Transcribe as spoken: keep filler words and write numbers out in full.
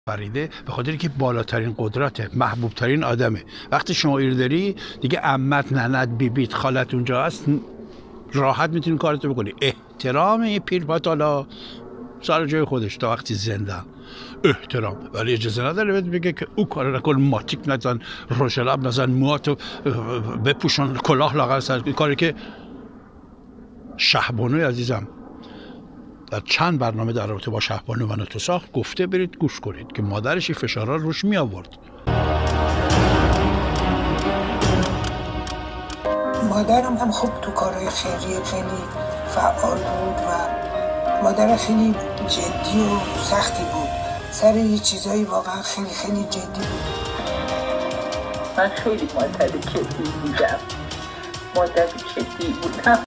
فریده به خاطر که بالاترین قدرته، محبوب ترین آدمه. وقتی شما ایر داری دیگه عمت، ننت، بیبیت، خالت اونجا هست، راحت میتونی کارتو بکنی. احترام این پیر پاتالا سر جای خودش تا وقتی زنده احترام، ولی اجازه نداره بهت بگه که او کار نکن، ماتیک نزن، رژ لب نزن، موهاتو بپوشون، کلاه لاغر سر، کاری که شهبانوی عزیزم در چند برنامه در رابطه با شهبانو و ناتو ساخت گفته، برید گوش کنید که مادرش این فشارها روش می آورد. مادرم هم خب تو کارهای خیریه خیلی فعال بود و مادر خیلی جدی و سختی بود، سر یه چیزایی واقعا خیلی خیلی جدی بود. من خیلی مادر جدی بودم، مادر جدی بودم.